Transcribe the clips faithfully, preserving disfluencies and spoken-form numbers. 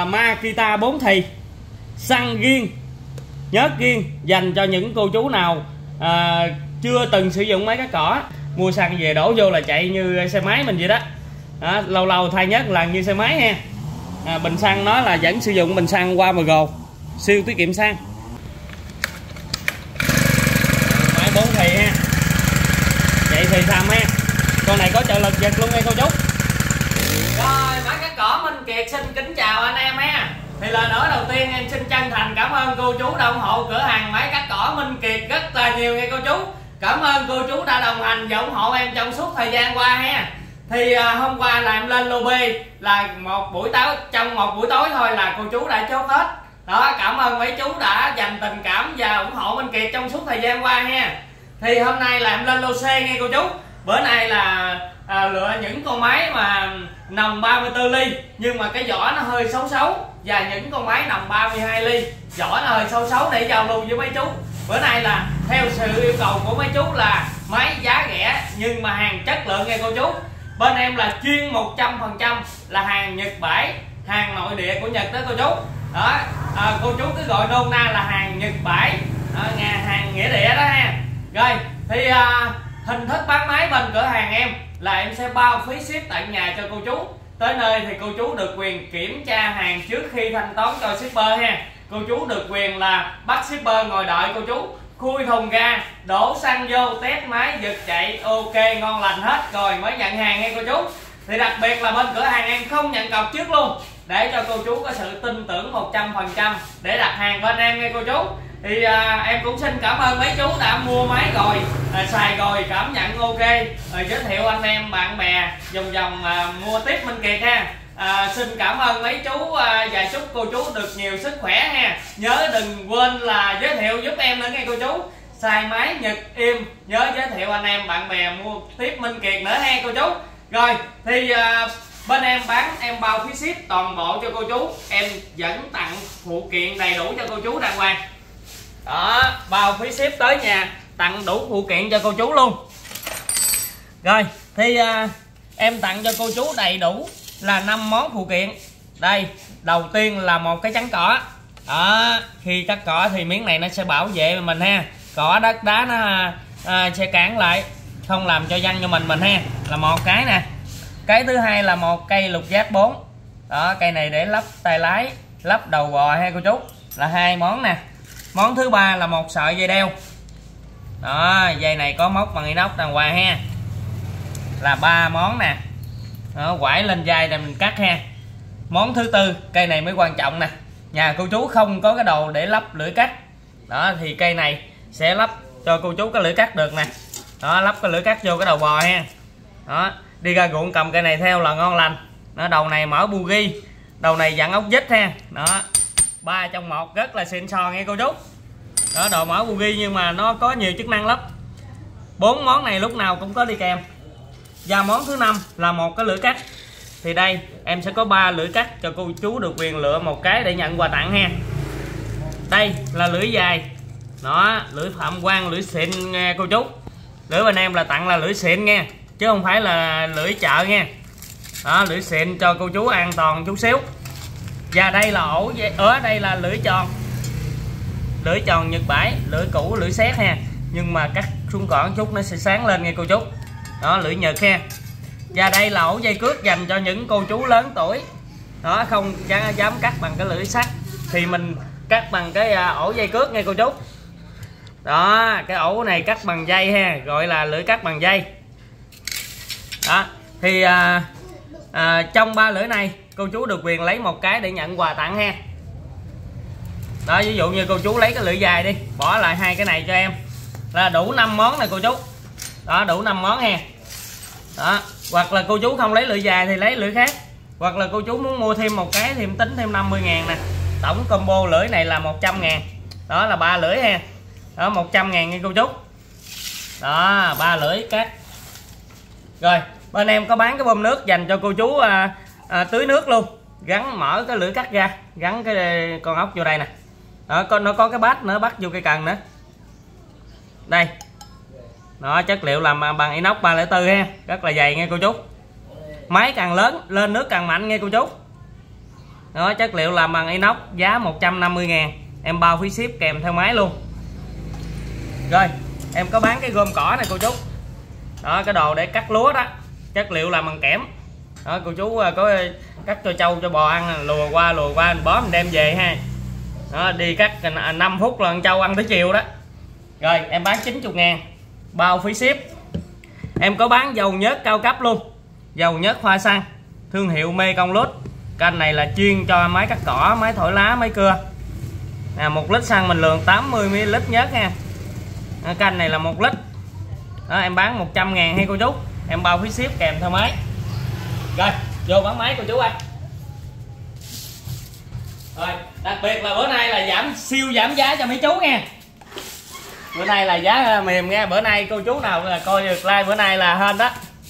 à, Makita bốn thì xăng riêng, nhớt riêng, dành cho những cô chú nào à, chưa từng sử dụng máy cắt cỏ, mua xăng về đổ vô là chạy như xe máy mình vậy đó. Đó, lâu lâu thay nhớt lần như xe máy ha. À, bình xăng nó là vẫn sử dụng bình xăng qua mg, siêu tiết kiệm xăng. Máy bốn thì ha, chạy thì xăm ha. Con này có trợ lực giật luôn nha cô chú. Rồi, máy cắt cỏ Minh Kiệt xin kính chào anh em ha. Thì lời nói đầu tiên em xin chân thành cảm ơn cô chú đã ủng hộ cửa hàng máy cắt cỏ Minh Kiệt rất là nhiều nha cô chú. Cảm ơn cô chú đã đồng hành và ủng hộ em trong suốt thời gian qua ha. Thì à, hôm qua là em lên lobby là một buổi tối, trong một buổi tối thôi là cô chú đã chốt hết. Đó, cảm ơn mấy chú đã dành tình cảm và ủng hộ Minh Kiệt trong suốt thời gian qua ha. Thì hôm nay là em lên lô C nghe cô chú. Bữa nay là à, lựa những con máy mà nòng ba mươi tư ly nhưng mà cái vỏ nó hơi xấu xấu, và những con máy nòng ba mươi hai ly vỏ nó hơi xấu xấu để giao lưu với mấy chú. Bữa nay là theo sự yêu cầu của mấy chú là máy giá rẻ nhưng mà hàng chất lượng nghe cô chú. Bên em là chuyên một trăm phần trăm là hàng Nhật Bãi, hàng nội địa của Nhật đó cô chú. Đó, à, cô chú cứ gọi nôm na là hàng Nhật Bãi, à, nhà hàng nghĩa địa đó ha. Rồi thì à, hình thức bán máy bên cửa hàng em là em sẽ bao phí ship tận nhà cho cô chú. Tới nơi thì cô chú được quyền kiểm tra hàng trước khi thanh toán cho shipper ha. Cô chú được quyền là bắt shipper ngồi đợi cô chú, khui thùng ra, đổ xăng vô, test máy, giật chạy, ok ngon lành hết rồi mới nhận hàng nghe cô chú. Thì đặc biệt là bên cửa hàng em không nhận cọc trước luôn, để cho cô chú có sự tin tưởng một trăm phần trăm để đặt hàng bên em nghe cô chú. Thì à, em cũng xin cảm ơn mấy chú đã mua máy rồi, à, xài rồi cảm nhận ok, rồi giới thiệu anh em bạn bè vòng vòng à, mua tiếp Minh Kiệt ha. À, xin cảm ơn mấy chú à, và chúc cô chú được nhiều sức khỏe ha. Nhớ đừng quên là giới thiệu giúp em nữa nghe cô chú. Xài máy Nhật im nhớ giới thiệu anh em bạn bè mua tiếp Minh Kiệt nữa ha cô chú. Rồi thì à, bên em bán em bao phí ship toàn bộ cho cô chú, em vẫn tặng phụ kiện đầy đủ cho cô chú đàng hoàng. Đó, bao phí ship tới nhà, tặng đủ phụ kiện cho cô chú luôn. Rồi thì à, em tặng cho cô chú đầy đủ là năm món phụ kiện. Đây, đầu tiên là một cái chắn cỏ. Đó, khi cắt cỏ thì miếng này nó sẽ bảo vệ mình ha. Cỏ đất đá nó à, sẽ cản lại, không làm cho văng cho mình mình ha. Là một cái nè. Cái thứ hai là một cây lục giác bốn. Đó, cây này để lắp tay lái, lắp đầu bò ha cô chú. Là hai món nè. Món thứ ba là một sợi dây đeo. Đó, dây này có móc bằng inox đàng hoàng ha. Là ba món nè. Đó, quải lên dây để mình cắt ha. Món thứ tư, cây này mới quan trọng nè. Nhà cô chú không có cái đồ để lắp lưỡi cắt. Đó thì cây này sẽ lắp cho cô chú cái lưỡi cắt được nè. Đó, lắp cái lưỡi cắt vô cái đầu bò ha. Đó, đi ra ruộng cầm cây này theo là ngon lành. Nó đầu này mở bugi, đầu này dặn ốc vít ha. Đó, ba trong một rất là xịn sò nghe cô chú. Đó, đồ mở bugi nhưng mà nó có nhiều chức năng lắm. Bốn món này lúc nào cũng có đi kèm. Và món thứ năm là một cái lưỡi cắt. Thì đây em sẽ có ba lưỡi cắt cho cô chú được quyền lựa một cái để nhận quà tặng ha. Đây là lưỡi dài. Đó, lưỡi Phạm Quang, lưỡi xịn nghe cô chú. Lưỡi bên em là tặng là lưỡi xịn nha, chứ không phải là lưỡi chợ nha. Đó, lưỡi xịn cho cô chú an toàn chút xíu. Và đây là ổ, ở đây là lưỡi tròn. Lưỡi tròn Nhật Bãi, lưỡi cũ lưỡi sét ha. Nhưng mà cắt xuống cỏn chút nó sẽ sáng lên nghe cô chú. Đó, lưỡi Nhật ha. Và đây là ổ dây cước dành cho những cô chú lớn tuổi. Đó, không dám cắt bằng cái lưỡi sắt thì mình cắt bằng cái ổ dây cước nghe cô chú. Đó, cái ổ này cắt bằng dây ha, gọi là lưỡi cắt bằng dây. Đó, thì à, à, trong ba lưỡi này cô chú được quyền lấy một cái để nhận quà tặng ha. Đó, ví dụ như cô chú lấy cái lưỡi dài đi, bỏ lại hai cái này cho em là đủ năm món này cô chú. Đó, đủ năm món ha. Đó, hoặc là cô chú không lấy lưỡi dài thì lấy lưỡi khác, hoặc là cô chú muốn mua thêm một cái thì em tính thêm năm mươi ngàn nè. Tổng combo lưỡi này là một trăm ngàn. Đó là ba lưỡi ha. Đó, một trăm ngàn nha cô chú. Đó, ba lưỡi cắt. Rồi bên em có bán cái bơm nước dành cho cô chú à, à, tưới nước luôn. Gắn mở cái lưỡi cắt ra, gắn cái con ốc vô đây nè. Đó, nó có cái bát nữa, bắt vô cây cần nữa. Đây. Đó, chất liệu làm bằng inox ba không bốn ha, rất là dày nghe cô chú. Máy càng lớn lên nước càng mạnh nghe cô chú. Đó, chất liệu làm bằng inox, giá một trăm năm mươi ngàn, em bao phí ship kèm theo máy luôn. Rồi em có bán cái gom cỏ này cô chú. Đó, cái đồ để cắt lúa đó, chất liệu làm bằng kẽm. Đó, cô chú có cắt cho trâu cho bò ăn, lùa qua lùa qua mình bó mình đem về ha. Đó, đi cắt năm phút là con trâu ăn tới chiều đó. Rồi em bán chín mươi ngàn, bao phí ship. Em có bán dầu nhớt cao cấp luôn, dầu nhớt hoa xăng, thương hiệu Mekong Lút. Kênh này là chuyên cho máy cắt cỏ, máy thổi lá, máy cưa. À, một lít xăng mình lượng tám mươi mi li lít nhớt nha. À, kênh này là một lít. Đó, em bán một trăm ngàn hay cô chú, em bao phí ship kèm theo máy. Rồi vô bán máy cô chú ơi. Rồi đặc biệt là bữa nay là giảm siêu giảm giá cho mấy chú nha. Bữa nay là giá mềm nha. Bữa nay cô chú nào là coi được like bữa nay là hên đó.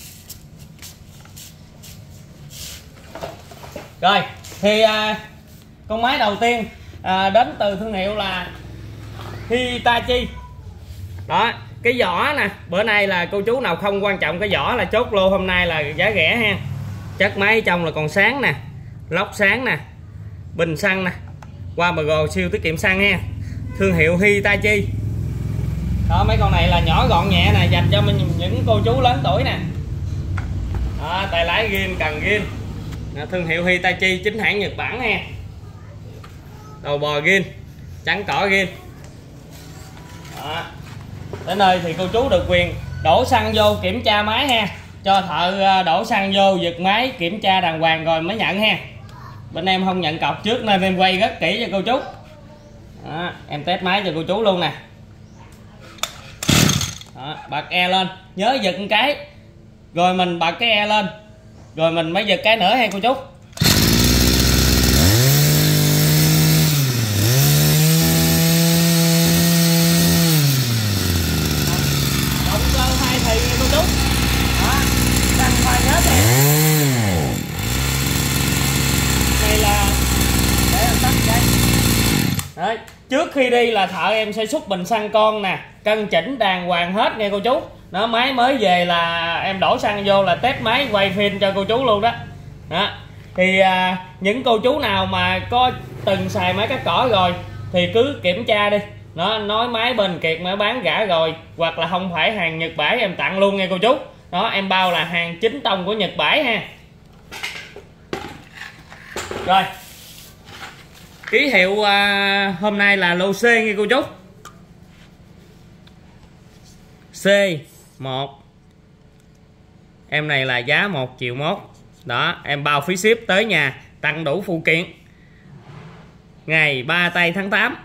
Rồi thì à, con máy đầu tiên à, đến từ thương hiệu là Hitachi. Đó, cái vỏ nè, bữa nay là cô chú nào không quan trọng cái vỏ là chốt lô hôm nay là giá rẻ ha. Chất máy trong là còn sáng nè, lốc sáng nè, bình xăng nè, qua bờ gồ siêu tiết kiệm xăng ha. Thương hiệu Hitachi. Đó, mấy con này là nhỏ gọn nhẹ nè, dành cho mình những cô chú lớn tuổi nè. Đó, tay lái ghiên, cần ghiên. Thương hiệu Hitachi, chính hãng Nhật Bản ha. Đầu bò ghiên, trắng cỏ ghiên. Đó. Đến nơi thì cô chú được quyền đổ xăng vô kiểm tra máy ha, cho thợ đổ xăng vô giật máy kiểm tra đàng hoàng rồi mới nhận ha. Bên em không nhận cọc trước nên em quay rất kỹ cho cô chú. Đó, em test máy cho cô chú luôn nè. Đó, bật e lên, nhớ giật một cái rồi mình bật cái e lên rồi mình mới giật cái nữa ha cô chú. Động cơ hai thì nha cô chú. Đó, xăng pha nhớ này. Đây là để em tắt cái. Đấy, trước khi đi là thợ em sẽ xúc bình xăng con nè, cân chỉnh đàng hoàng hết nha cô chú. Nó máy mới về là em đổ xăng vô là test máy quay phim cho cô chú luôn đó. Đó. Thì à, những cô chú nào mà có từng xài máy cắt cỏ rồi thì cứ kiểm tra đi. Nó nói máy bên Kiệt mới bán rã rồi, hoặc là không phải hàng Nhật Bãi em tặng luôn nha cô chú. Đó, em bao là hàng chính tông của Nhật Bãi ha. Rồi ký hiệu à, hôm nay là lô C nha cô chú. C một. Em này là giá một triệu mốt. Đó, em bao phí ship tới nhà, tặng đủ phụ kiện. Ngày ba tây tháng tám.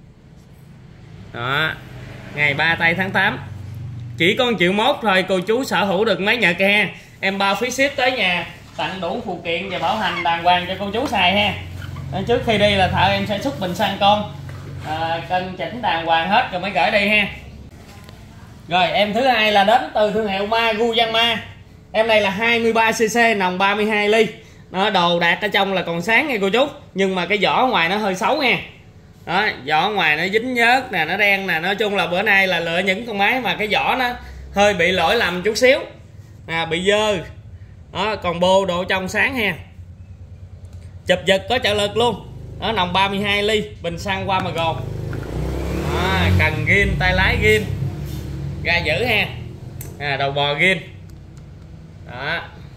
Đó, ngày ba tây tháng tám. Chỉ có một triệu mốt thôi cô chú sở hữu được máy Nhật ha. Em bao phí ship tới nhà, tặng đủ phụ kiện và bảo hành đàng hoàng cho cô chú xài ha. Trước khi đi là thợ em sẽ xúc bình xăng con, à, cân chỉnh đàng hoàng hết rồi mới gửi đi ha. Rồi em thứ hai là đến từ thương hiệu Maguyama. Em này là hai mươi ba xê xê, nòng ba mươi hai ly. Nó đồ đạc ở trong là còn sáng nha cô chú, nhưng mà cái vỏ ngoài nó hơi xấu nha. Đó, vỏ ngoài nó dính nhớt nè, nó đen nè. Nói chung là bữa nay là lựa những con máy mà cái vỏ nó hơi bị lỗi lầm chút xíu, à, bị dơ. Đó, còn bô độ trong sáng ha. Chụp giật có trợ lực luôn. Đó, nòng ba mươi hai ly, bình xăng qua mà gòn. Đó, cần ghiên, tay lái ghiên, ga giữ ha, à, đầu bò ghiên. Đó.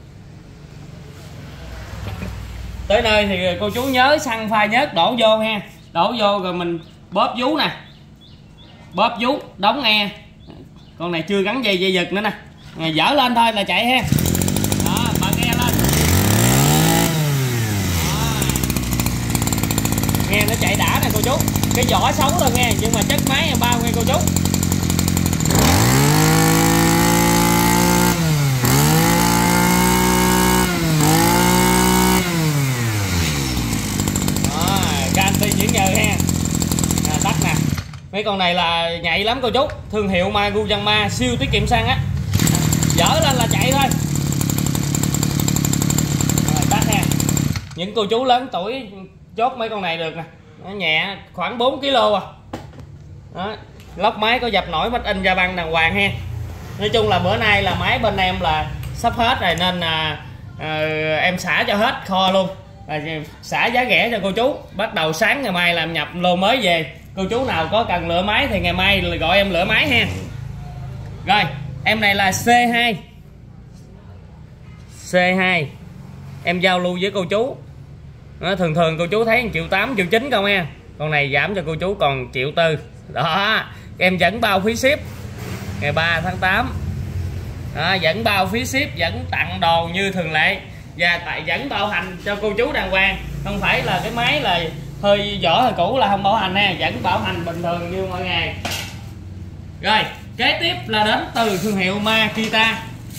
Tới nơi thì cô chú nhớ xăng pha nhớt đổ vô ha. Đổ vô rồi mình bóp vú nè, bóp vú đóng e. Con này chưa gắn dây dây giật nữa nè, à, dở lên thôi là chạy ha. Đó, bật e lên. Đó. Nghe nó chạy đã nè cô chú. Cái vỏ xấu thôi nghe, nhưng mà chất máy em bao nghe cô chú. Mấy con này là nhạy lắm cô chú. Thương hiệu Maguyama, siêu tiết kiệm xăng á. Dở lên là chạy thôi. Rồi tắt ha. Những cô chú lớn tuổi chốt mấy con này được nè. Nó nhẹ khoảng bốn ki lô à. Đó. Lốc máy có dập nổi made in Japan đàng hoàng ha. Nói chung là bữa nay là máy bên em là sắp hết rồi, nên là à, em xả cho hết kho luôn. là xả giá rẻ cho cô chú. Bắt đầu sáng ngày mai làm nhập lô mới về. Cô chú nào có cần lựa máy thì ngày mai gọi em lựa máy ha. Rồi em này là C hai. C hai em giao lưu với cô chú. Đó, thường thường cô chú thấy một triệu tám, triệu chín không nha. Con này giảm cho cô chú còn triệu tư. Đó, em dẫn bao phí ship ngày ba tháng tám. Đó, dẫn bao phí ship, dẫn tặng đồ như thường lệ. Và tại dẫn bảo hành cho cô chú đàng hoàng. Không phải là cái máy là hơi vỏ hơi cũ là không bảo hành nha. Vẫn bảo hành bình thường như mọi ngày. Rồi kế tiếp là đến từ thương hiệu Makita.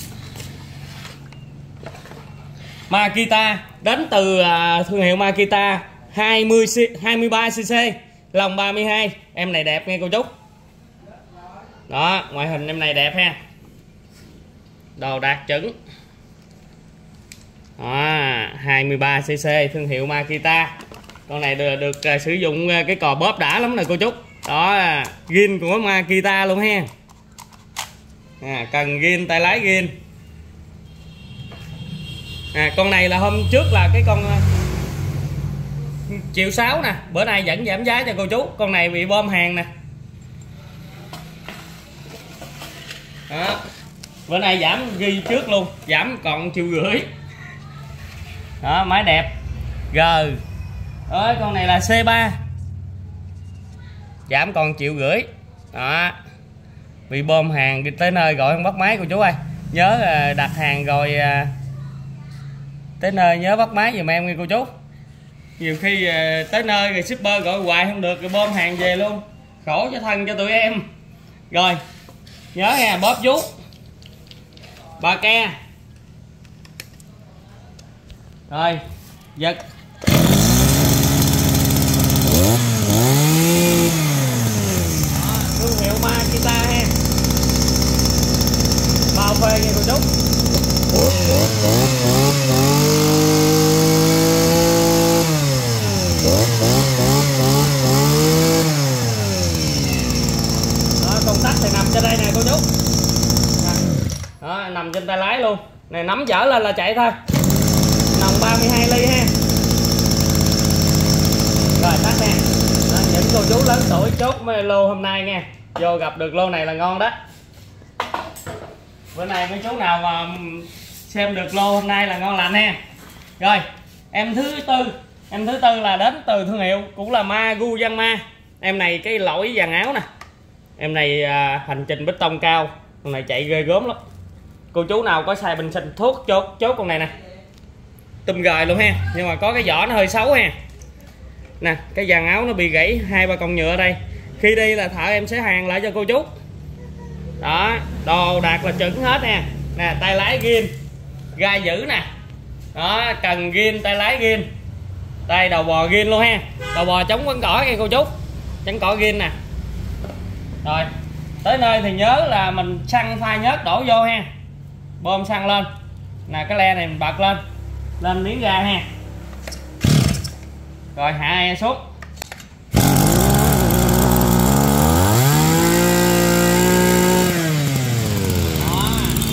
Makita đến từ uh, thương hiệu Makita hai mươi, hai mươi ba xê xê, lòng ba mươi hai. Em này đẹp nghe cô chú. Đó, ngoại hình em này đẹp ha. Đồ đạt chuẩn. Đó, hai mươi ba xê xê thương hiệu Makita. Con này được, được uh, sử dụng uh, cái cò bóp đã lắm nè cô chú. Đó, zin của Makita luôn ha. À, cần zin, tay lái zin. À, con này là hôm trước là cái con uh, triệu sáu nè, bữa nay vẫn giảm giá cho cô chú. Con này bị bom hàng nè. Đó, bữa nay giảm ghi trước luôn, giảm còn triệu rưỡi. Đó, máy đẹp. G. Đó, con này là C ba, giảm còn triệu rưỡi. Đó, bị bom hàng đi tới nơi gọi không bắt máy cô chú ơi. Nhớ uh, đặt hàng rồi uh, tới nơi nhớ bắt máy giùm em nghe cô chú. Nhiều khi uh, tới nơi rồi shipper gọi hoài không được rồi bom hàng về luôn, khổ cho thân cho tụi em. Rồi nhớ nha, bóp vuốt ba ke. Rồi giật. Đó, thương hiệu Makita ha. Bao phê nha cô chú. Đó, công tắc thì nằm trên đây nè cô chú. Đó, nằm trên tay lái luôn. Này nắm dở lên là chạy thôi. Nòng ba mươi hai ly ha. Rồi tắt nè. Đó, những cô chú lớn tuổi chốt mấy lô hôm nay nha. Vô gặp được lô này là ngon đó. Bữa nay mấy chú nào mà xem được lô hôm nay là ngon lành ha. Rồi em thứ tư. Em thứ tư là đến từ thương hiệu cũng là Maguyama. Em này cái lỗi dàn áo nè. Em này à, hành trình bê tông cao. Con này chạy ghê gớm lắm. Cô chú nào có xài bình xịt thuốc chốt chốt con này nè. Tùm gời luôn ha. Nhưng mà có cái vỏ nó hơi xấu ha. Nè, cái dàn áo nó bị gãy hai ba cọng nhựa ở đây. Khi đi là thợ em sẽ hàng lại cho cô chú. Đó, đồ đạt là chuẩn hết nha. Nè, tay lái ghiên, gai giữ nè. Đó, cần ghiên, tay lái ghiên. Đây đầu bò ghiên luôn ha. Đầu bò chống quấn cỏ nha cô chú. Chống cỏ ghiên nè. Rồi, tới nơi thì nhớ là mình xăng pha nhớt đổ vô ha. Bơm xăng lên. Nè, cái le này mình bật lên. Lên miếng ga ha. Rồi hạ e xuống. Đó.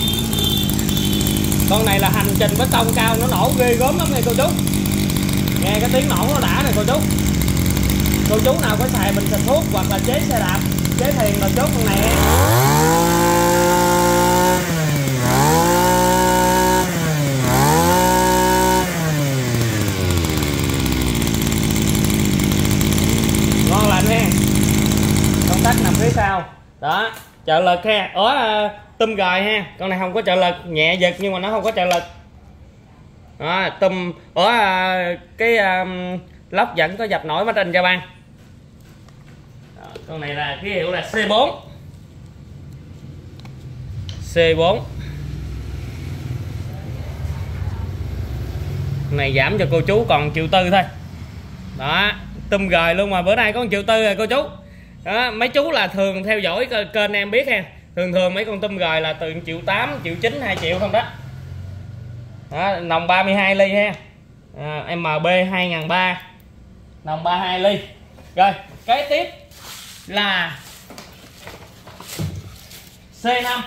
Con này là hành trình bê tông cao, nó nổ ghê gớm lắm nha cô chú. Nghe cái tiếng nổ nó đã nè cô chú. Cô chú nào có xài bình xịt thuốc hoặc là chế xe đạp, chế thuyền là chốt con này ha. Ngon lành ha. Công tắc nằm phía sau. Đó, trợ lực ha. Ở uh, tum gời ha. Con này không có trợ lực, nhẹ giật nhưng mà nó không có trợ lực. Đó, tum ở uh, cái uh, lốc vẫn có dập nổi máy trên cho ban. Đó, con này là ký hiệu là C bốn. C bốn. Con này giảm cho cô chú còn triệu tư thôi. Đó, tum gời luôn mà bữa nay có một triệu tư rồi cô chú. Đó, mấy chú là thường theo dõi kênh em biết ha. Thường thường mấy con tum gời là từ triệu tám, triệu chín, hai triệu không đó. Đó, nòng ba mươi hai ly ha. À, em bê hai nghìn ba trăm, nòng ba mươi hai ly. Rồi, kế tiếp là C năm.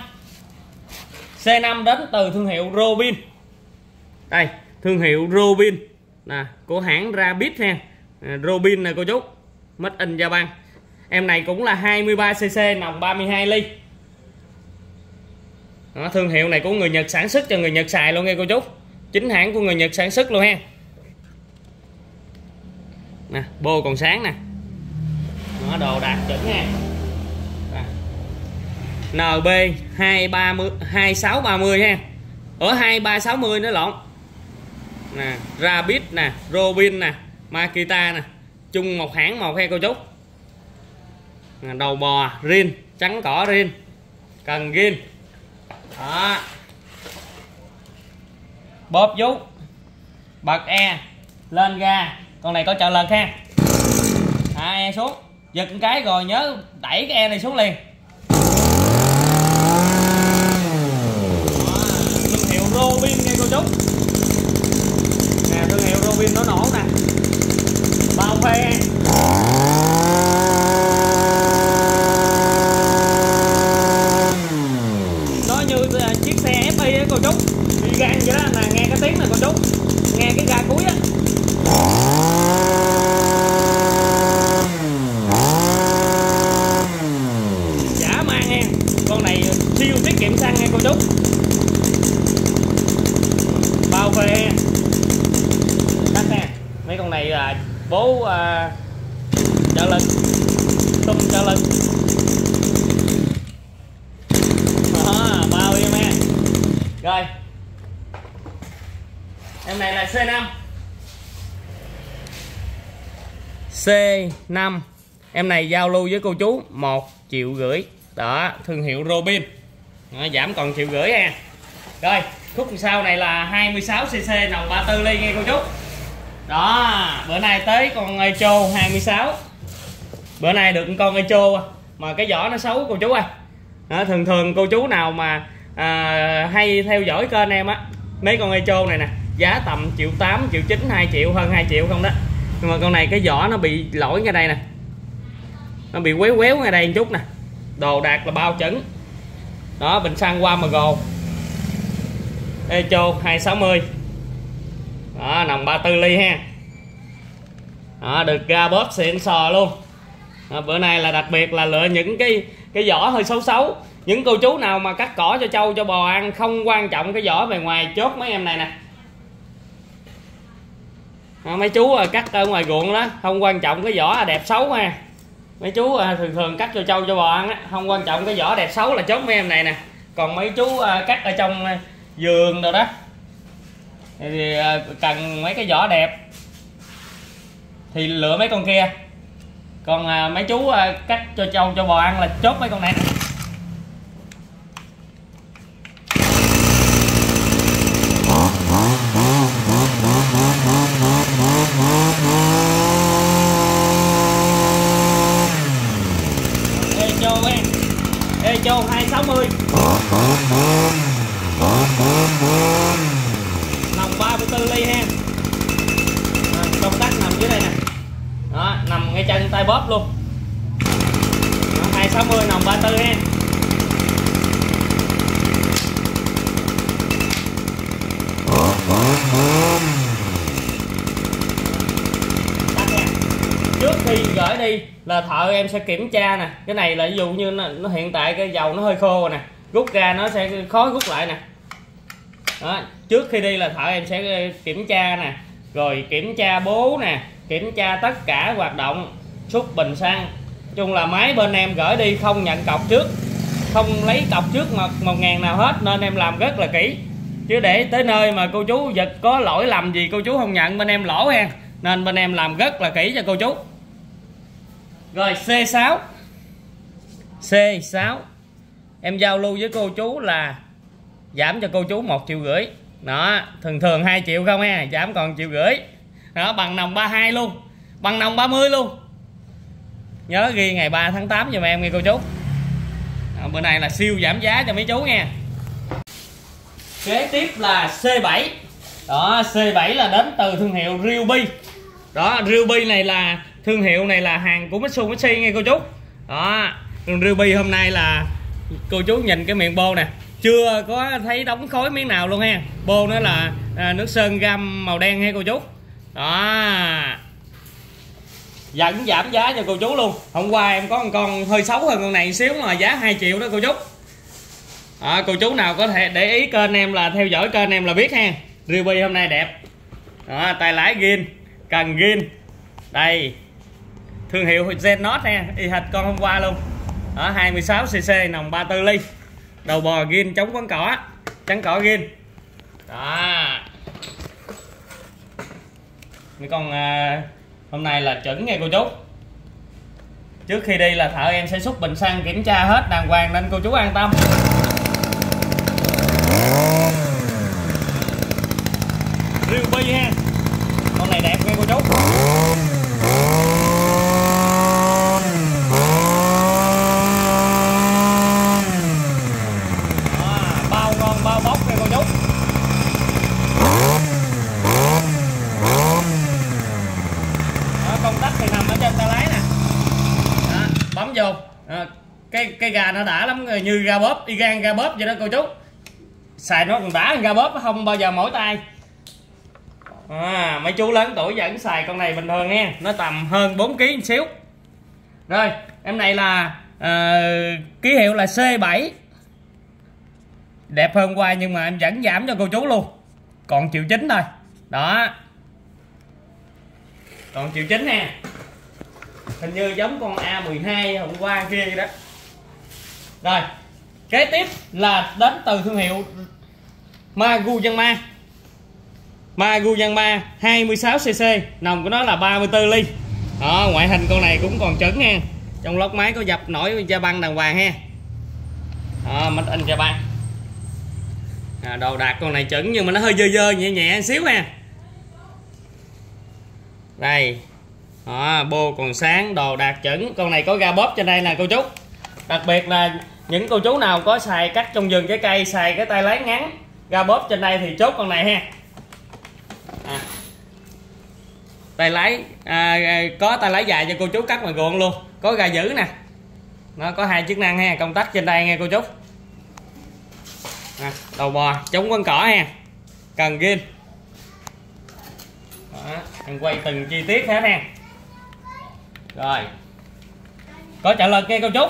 C năm đến từ thương hiệu Robin. Đây, thương hiệu Robin. nè của hãng Rabbit ha, Robin nè cô chú, Made in Japan. Em này cũng là hai mươi ba xê xê, nòng ba mươi hai ly. Đó, thương hiệu này của người Nhật sản xuất cho người Nhật xài luôn nghe cô chú, chính hãng của người Nhật sản xuất luôn ha. Nè bô còn sáng nè. Đó, đồ đạt chuẩn nha. en bê hai sáu ba mươi ha, ở hai ba sáu mươi nữa lộn nè. Rabbit nè, Robin nè, Makita nè, chung một hãng một hay cô chú. Đầu bò rin, trắng cỏ rin, cần rin. Đó, bóp vú, bật e lên ga, con này có trợ lực ha. À, e xuống, giật một cái rồi nhớ đẩy cái e này xuống liền. Thương hiệu Robin nghe cô chú nè, thương hiệu Robin nó nổ nè, bao phê. Nó như chiếc xe ép i á cô chú, đi gan vậy đó nè, nghe cái tiếng này cô chú, nghe cái ga cuối á. Chả mang nha, con này siêu tiết kiệm xăng nha cô chú. Bao phê tắt nè, mấy con này là bố uh, trợ lực, tung trợ lực. Đó, bao em nha. Rồi em này là xê năm. xê năm em này giao lưu với cô chú một triệu rưỡi. Đó, thương hiệu Robin. Đó, giảm còn triệu rưỡi ha. Rồi khúc sau này là hai mươi sáu xê xê, nòng ba mươi tư ly nghe cô chú. Đó, bữa nay tới con Echo hai mươi sáu. Bữa nay được con Echo mà cái vỏ nó xấu cô chú ơi. Đó, thường thường cô chú nào mà à, hay theo dõi kênh em á, mấy con Echo này nè giá tầm triệu tám, triệu chín, hai triệu, hơn hai triệu không đó. Nhưng mà con này cái vỏ nó bị lỗi ngay đây nè, nó bị quéo quéo ngay đây một chút nè. Đồ đạc là bao chuẩn. Đó, bình xăng qua mà gồ Echo hai sáu mươi. Đó, nòng ba mươi tư ly ha. Đó, được ga bóp xịn sò luôn. Đó, bữa nay là đặc biệt là lựa những cái cái vỏ hơi xấu xấu. Những cô chú nào mà cắt cỏ cho trâu cho bò ăn, không quan trọng cái vỏ bề ngoài, chốt mấy em này nè. Đó, mấy chú cắt ở ngoài ruộng đó, không quan trọng cái vỏ đẹp xấu ha. Mấy chú thường thường cắt cho trâu cho bò ăn á, không quan trọng cái vỏ đẹp xấu là chốt mấy em này nè. Còn mấy chú cắt ở trong vườn rồi đó thì cần mấy cái vỏ đẹp thì lựa mấy con kia. Còn mấy chú cắt cho trâu cho bò ăn là chốt mấy con này. Echo em, Echo hai sáu mươi, nòng ba mươi tư ly ha. Công tắc nằm dưới đây nè. Đó, nằm ngay chân tay bóp luôn. Đó, hai sáu mươi nòng ba mươi tư ha. Tắt nha. Trước khi gửi đi là thợ em sẽ kiểm tra nè. Cái này là ví dụ như nó, nó hiện tại cái dầu nó hơi khô rồi nè, rút ra nó sẽ khó rút lại nè. Đó, trước khi đi là thợ em sẽ kiểm tra nè, rồi kiểm tra bố nè, kiểm tra tất cả hoạt động, xúc bình xăng. Nói chung là máy bên em gửi đi không nhận cọc trước, không lấy cọc trước một, một ngàn nào hết, nên em làm rất là kỹ. Chứ để tới nơi mà cô chú giật có lỗi lầm gì cô chú không nhận, bên em lỗ ha. Nên bên em làm rất là kỹ cho cô chú. Rồi xê sáu, xê sáu em giao lưu với cô chú là giảm cho cô chú một triệu rưỡi. Đó, thường thường hai triệu không ha, giảm còn triệu rưỡi. Đó, bằng nòng ba mươi hai luôn, bằng nòng ba mươi luôn. Nhớ ghi ngày ba tháng tám giùm em nghe cô chú. Đó, bữa nay là siêu giảm giá cho mấy chú nha. Kế tiếp là xê bảy. Đó, xê bảy là đến từ thương hiệu Ryobi. Đó, Ryobi này là thương hiệu này là hàng của Mitsubishi nghe cô chú. Đó, Ryobi hôm nay là cô chú nhìn cái miệng bô nè, chưa có thấy đóng khối miếng nào luôn ha. Bô nó là à, nước sơn gam màu đen ha cô chú. Đó, vẫn giảm giá cho cô chú luôn. Hôm qua em có một con hơi xấu hơn con này xíu mà giá hai triệu đó cô chú. Đó, cô chú nào có thể để ý kênh em là theo dõi kênh em là biết ha. Ruby hôm nay đẹp. Đó, tay lái zin, cần zin. Đây, thương hiệu Zenos ha, y hệt con hôm qua luôn. Đó, hai mươi sáu xê xê, nòng ba mươi tư ly, đầu bò zin, chống quấn cỏ, trắng cỏ zin. Đó, mấy con à, hôm nay là chuẩn nha cô chú. Trước khi đi là thợ em sẽ xúc bình xăng kiểm tra hết đàng hoàng nên cô chú an tâm. Ruby ha, con này đẹp nha cô chú. À, bao ngon bao bóc nha cô chú. Đó, công tắc thì nằm ở trên tay lái nè. Đó, bấm vô. Đó, cái cái gà nó đã lắm, như ga bóp, y gan ga bóp vậy đó cô chú. Xài nó còn đã hơn ga bóp, không bao giờ mỏi tay. À, mấy chú lớn tuổi vẫn xài con này bình thường nha, nó tầm hơn bốn ki lô gam xíu. Rồi em này là uh, ký hiệu là xê bảy, đẹp hơn qua nhưng mà em vẫn giảm cho cô chú luôn, còn triệu chín thôi. Đó, còn triệu chín nha, hình như giống con A mười hai hôm qua kia vậy đó. Rồi kế tiếp là đến từ thương hiệu Magu-Yanma. Magu-Yanma hai mươi sáu xê xê, nòng của nó là ba mươi tư ly. Đó, ngoại hình con này cũng còn chuẩn nha. Trong lốc máy có dập nổi da băng đàng hoàng ha. Đó, made in Japan. À, đồ đạc con này chuẩn nhưng mà nó hơi dơ dơ nhẹ nhẹ xíu ha. Đây. Đó, bô còn sáng, đồ đạc chuẩn. Con này có ga bóp trên đây nè cô chú. Đặc biệt là những cô chú nào có xài cắt trong vườn trái cây, xài cái tay lái ngắn, ga bóp trên đây thì chốt con này ha. À, tay lái à, có tay lái dài cho cô chú cắt ngoài ruộng luôn, có gà giữ nè, nó có hai chức năng ha, công tắc trên đây nghe cô chú. À, đầu bò chống quấn cỏ ha, cần ghim. Em quay từng chi tiết hết ha. Rồi có trợ lực nghe cô chú.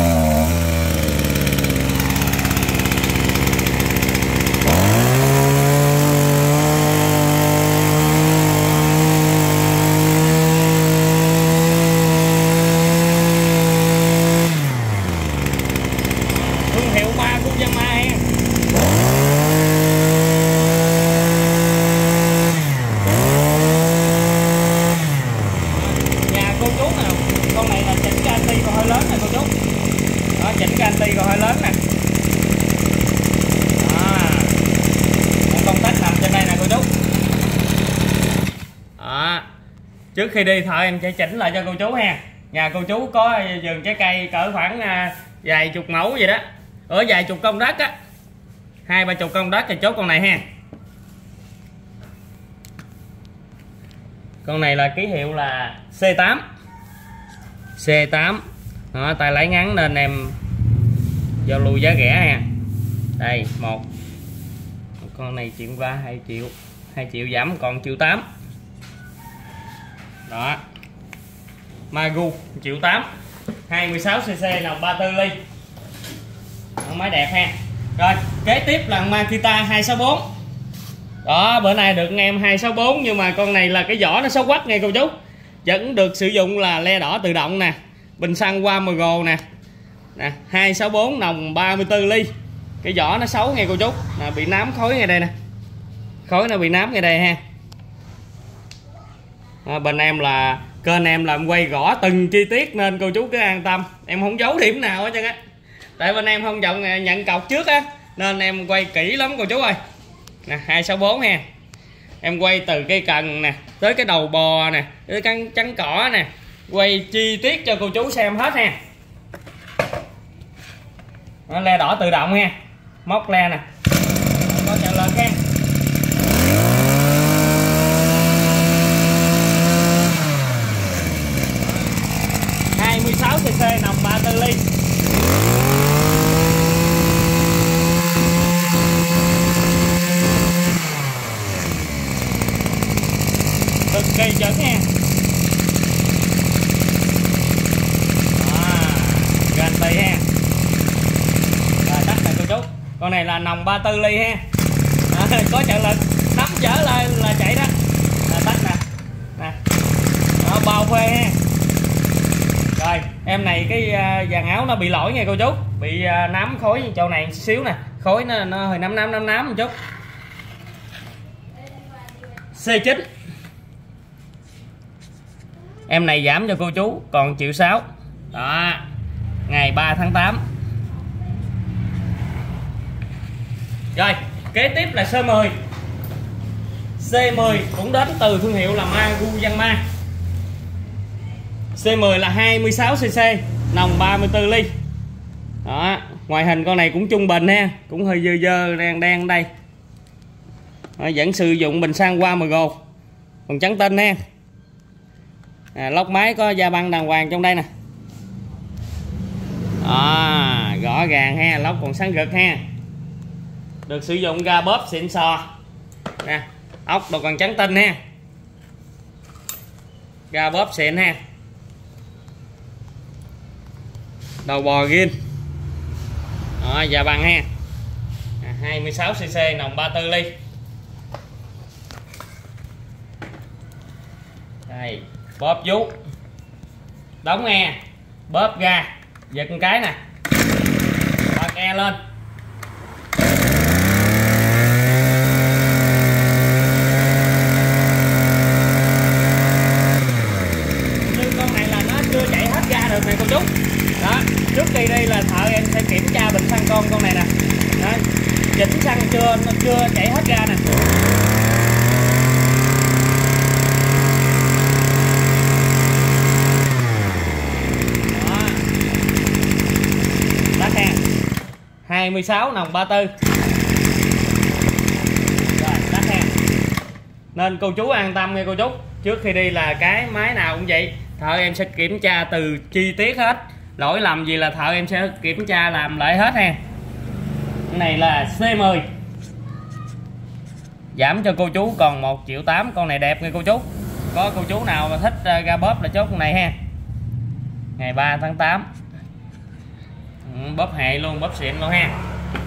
Trước khi đi thợ em sẽ chỉnh lại cho cô chú ha. Nhà cô chú có vườn trái cây cỡ khoảng à, vài chục mẫu vậy đó, ở vài chục công đất á, hai ba chục công đất thì chốt con này ha. Con này là ký hiệu là xê tám. xê tám. Đó, tay lái ngắn nên em giao lưu giá rẻ ha. Đây, một con này triệu ba, hai triệu, hai triệu giảm còn triệu tám. Đó, Magu triệu tám, hai mươi sáu xê xê, nòng ba mươi tư ly. Con máy đẹp ha. Rồi kế tiếp là Makita hai sáu bốn. Đó, bữa nay được em hai sáu bốn nhưng mà con này là cái vỏ nó xấu quắc nghe cô chú. Vẫn được sử dụng là le đỏ tự động nè, bình xăng qua Mgo nè. Nè, hai sáu bốn, nòng ba mươi tư ly. Cái vỏ nó xấu nghe cô chú, nè, bị nám khói ngay đây nè. Khói nó bị nám ngay đây ha. À, bên em là kênh em là em quay rõ từng chi tiết nên cô chú cứ an tâm, em không giấu điểm nào hết trơn á. Tại bên em không nhận nhận cọc trước á nên em quay kỹ lắm cô chú ơi. Nè, hai sáu bốn ha. Em quay từ cây cần nè tới cái đầu bò nè, tới cái trắng cỏ nè, quay chi tiết cho cô chú xem hết ha. Đó, le đỏ tự động ha, móc le nè, có trợ lực ha. hai mươi sáu xê xê, nòng ba mươi tư ly. Cực Con này là nòng ba mươi tư ly ha. À, có trợ lực, nắm trở lại là chạy đó. Là tắt nè. Nè. Đó, bao phê ha. Rồi, em này cái uh, dàn áo nó bị lỗi nha cô chú. Bị uh, nám khối chỗ này xíu nè. Khối nó, nó hơi nám nám nám nám một chút. xê chín. Em này giảm cho cô chú còn triệu sáu. Đó. Ngày ba tháng tám. Rồi, kế tiếp là xê mười. xê mười cũng đến từ thương hiệu là Magu Yanma. xê mười là hai mươi sáu xê xê, nòng ba mươi tư ly. Đó, ngoại hình con này cũng trung bình ha, cũng hơi dơ dơ đen đen đây. Đó, vẫn sử dụng bình xăng qua mười gồ, còn trắng tinh ha. À, lốc máy có da băng đàng hoàng trong đây nè. Đó, rõ ràng ha, lốc còn sáng rực ha. Được sử dụng ga bóp xịn sò nè, ốc đồ còn trắng tinh ha, ga bóp xịn ha, đầu bò ghin. Đó, da băng ha. À, hai mươi sáu xê xê, nòng ba mươi tư ly. Đây, bóp vú, đóng e, bóp ga, giật một cái nè, bật e lên. Được này cô chú. Đó, trước khi đi là thợ em sẽ kiểm tra bình xăng con con này nè. Đó, chỉnh xăng chưa, nó chưa chảy hết ra nè. Đó. Đắt ha. hai mươi sáu nòng ba mươi tư. Rồi, đắt ha. Nên cô chú an tâm nha cô chú. Trước khi đi là cái máy nào cũng vậy, thợ em sẽ kiểm tra từ chi tiết hết, lỗi lầm gì là thợ em sẽ kiểm tra làm lại hết ha. Cái này là xê mười, giảm cho cô chú còn một triệu tám. Con này đẹp nha cô chú. Có cô chú nào mà thích ga bóp là chốt con này ha. Ngày ba tháng tám. Ừ, bóp hệ luôn, bóp xịn luôn ha.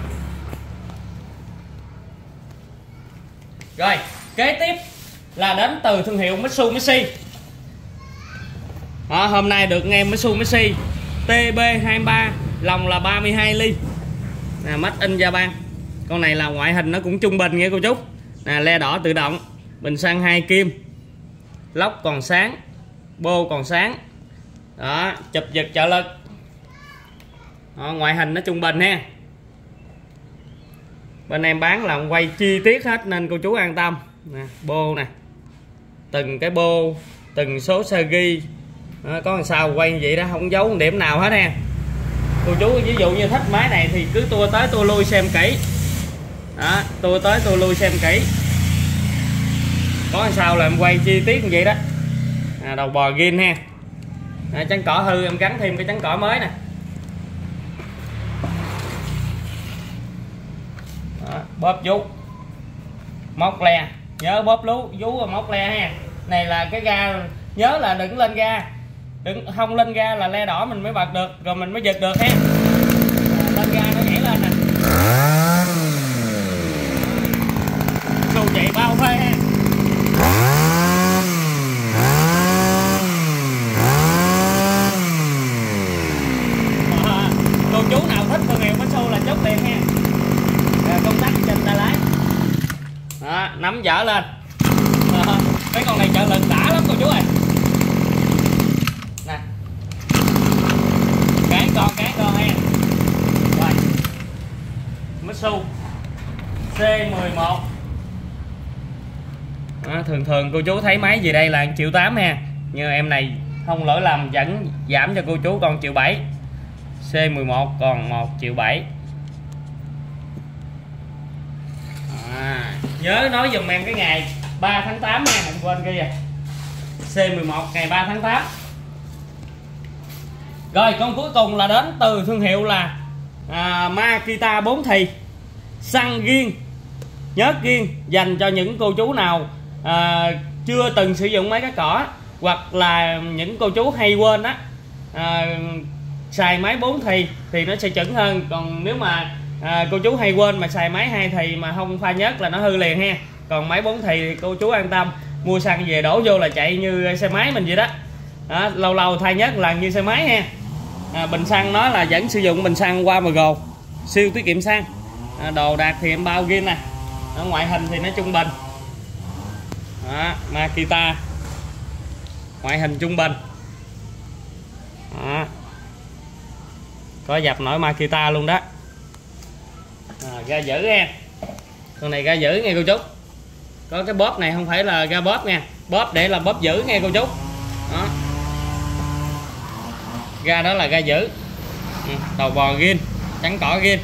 Rồi, kế tiếp là đến từ thương hiệu Mitsubishi. Đó, hôm nay được nghe Mitsubishi tê bê hai mươi ba, lòng là ba mươi hai ly. Nè, Made in Japan. Con này là ngoại hình nó cũng trung bình nha cô chú. Nè, le đỏ tự động, bình xăng hai kim, lốc còn sáng, bô còn sáng. Đó, chụp giật trợ lực. Đó, ngoại hình nó trung bình ha. Bên em bán là quay chi tiết hết nên cô chú an tâm. Nè, bô nè, từng cái bô, từng số sơ ghi. Đó, có làm sao quay như vậy đó, không giấu điểm nào hết ha. Cô chú ví dụ như thích máy này thì cứ tua tới tua lui xem kỹ. Đó, tua tới tua lui xem kỹ. Có làm sao là em quay chi tiết như vậy đó. À, đầu bò ghin ha. À, chắn cỏ hư em gắn thêm cái chắn cỏ mới nè. Đó, bóp vú, móc le, nhớ bóp lú vú và móc le ha. Này là cái ga, nhớ là đừng lên ga, đừng không lên ga là le đỏ mình mới bật được, rồi mình mới giật được ha. À, lên ga nó nhảy lên nè. Xù chạy bao phê ha. À, cô chú nào thích thương hiệu Mitsubishi là chốt tiền ha. À, công tắc trên tay lái. Đó, nắm dở lên. À, cái con này trợ lực đã lắm cô chú ơi. Nè, cán con cán con ha. Rồi, Mitsubishi xê mười một. Đó, thường thường cô chú thấy máy gì đây là một triệu tám ha, nhưng em này không lỗi lầm vẫn giảm cho cô chú còn một triệu bảy. xê mười một còn một triệu bảy. À, nhớ nói dùm em cái ngày ba tháng tám nha, đừng quên kia. xê mười một ngày ba tháng tám. Rồi con cuối cùng là đến từ thương hiệu là à, Makita bốn thì, xăng riêng, nhớt riêng, dành cho những cô chú nào à, chưa từng sử dụng máy cắt cỏ, hoặc là những cô chú hay quên á, à, xài máy bốn thì thì nó sẽ chuẩn hơn. Còn nếu mà à, cô chú hay quên mà xài máy hai thì mà không pha nhớt là nó hư liền ha. Còn máy bốn thì, thì cô chú an tâm, mua xăng về đổ vô là chạy như xe máy mình vậy đó, đó lâu lâu thay nhớt lần như xe máy ha. À, bình xăng nó là vẫn sử dụng bình xăng qua mg, siêu tiết kiệm xăng. À, đồ đạc thì em bao ghi nè, ở ngoại hình thì nó trung bình. Đó, Makita ngoại hình trung bình. Đó, có dập nổi Makita luôn đó. À, ga giữ nha, con này ga giữ nghe cô chú. Có cái bóp này không phải là ga bóp nha, bóp để là bóp giữ nghe cô chú. Đó, ga đó là ga giữ. Ừ, đầu bò ghin, trắng cỏ ghin.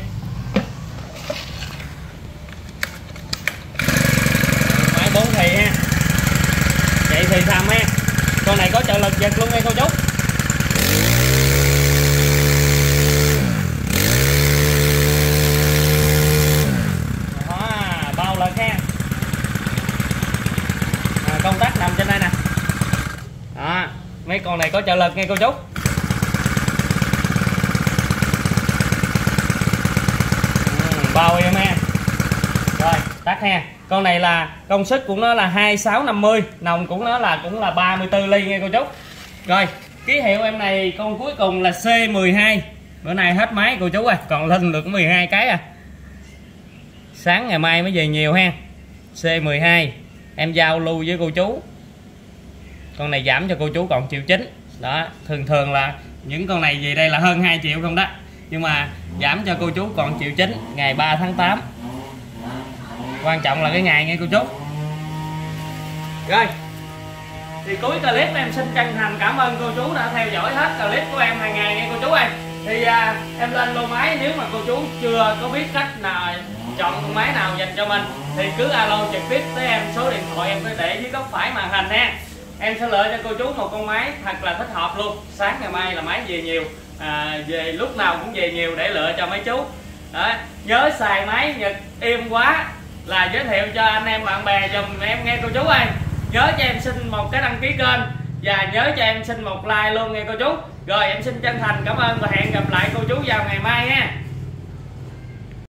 Máy bốn thì ha, chạy thì xăm ha. Con này có trợ lực giật luôn nghe cô chú. Đó, bao lực ha. À, công tắc nằm trên đây nè. Đó, mấy con này có trợ lực nghe cô chú. Ừ, bao em ha. Rồi tắt ha. Con này là công suất của nó là hai mươi sáu năm mươi, nồng của nó là cũng là ba mươi tư ly nghe cô chú. Rồi ký hiệu em này con cuối cùng là C mười hai. Bữa nay hết máy cô chú ơi, còn lên được mười hai cái à. Sáng ngày mai mới về nhiều ha. C mười hai em giao lưu với cô chú. Con này giảm cho cô chú còn triệu chín. Đó, thường thường là những con này về đây là hơn hai triệu không đó. Nhưng mà giảm cho cô chú còn triệu chín ngày ba tháng tám. Quan trọng là cái ngày nghe cô chú. Rồi thì cuối clip em xin chân thành cảm ơn cô chú đã theo dõi hết clip của em hàng ngày nghe cô chú ơi. Thì à, em lên lô máy, nếu mà cô chú chưa có biết cách nào chọn con máy nào dành cho mình thì cứ alo trực tiếp tới em, số điện thoại em phải để dưới góc phải màn hình ha. Em sẽ lựa cho cô chú một con máy thật là thích hợp luôn. Sáng ngày mai là máy về nhiều, à, về lúc nào cũng về nhiều để lựa cho mấy chú. Đó, nhớ xài máy Nhật êm quá là giới thiệu cho anh em bạn bè dùm em nghe cô chú ơi. Nhớ cho em xin một cái đăng ký kênh và nhớ cho em xin một like luôn nghe cô chú. Rồi em xin chân thành cảm ơn và hẹn gặp lại cô chú vào ngày mai nha.